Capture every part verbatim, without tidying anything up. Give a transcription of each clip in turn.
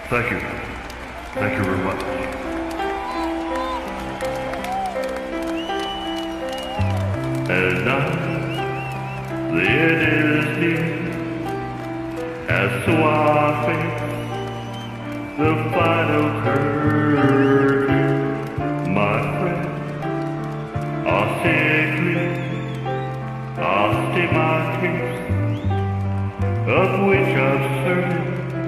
Thank you. Thank you very much. And now the end is near, and so I face the final curtain. My friend, I'll say it clear, I'll state my case, of which I'm certain.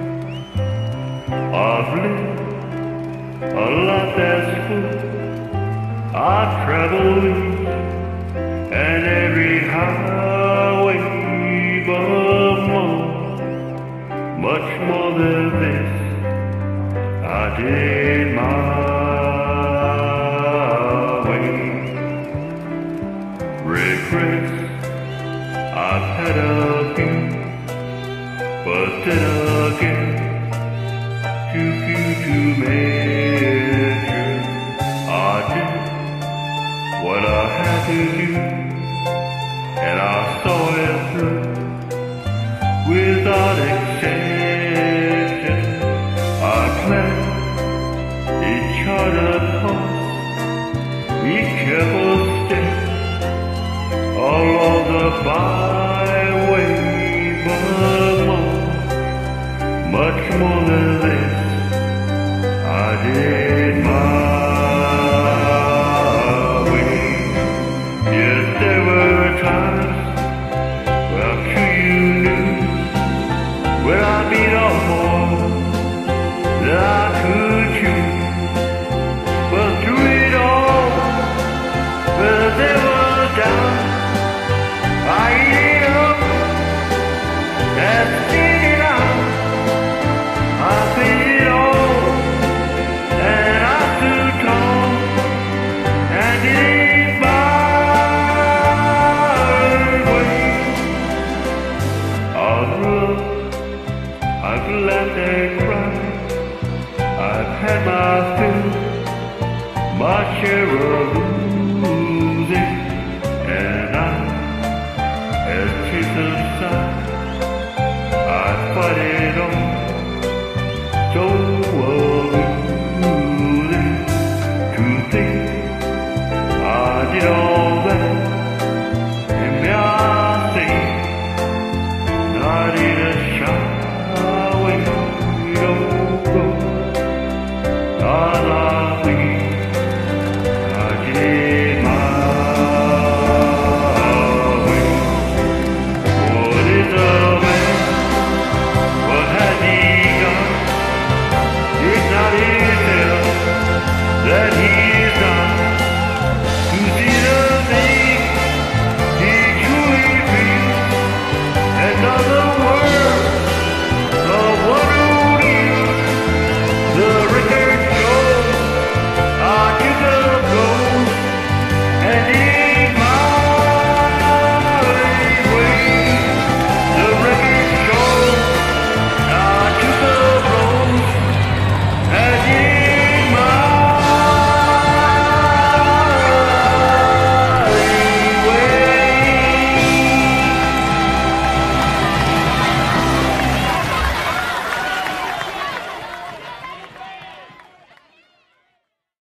I've lived a lot that's full. I've traveled each and every highway, but more, much more than this, I did my way. Regrets, I've had a few, but then again, too few to measure. I did what I had to do, and I saw it through without exception. I planned each charted course, each careful step along the byway, but more, much more than this, I did my way. Yes, there were times where I'm sure you knew, where I beat off more than I could chew. But through it all, where there was doubt, I ate up and stayed it out. I faced it all, and I stood tall, and did it my way. I've loved, I've laughed and cried, I've had my fill, my share of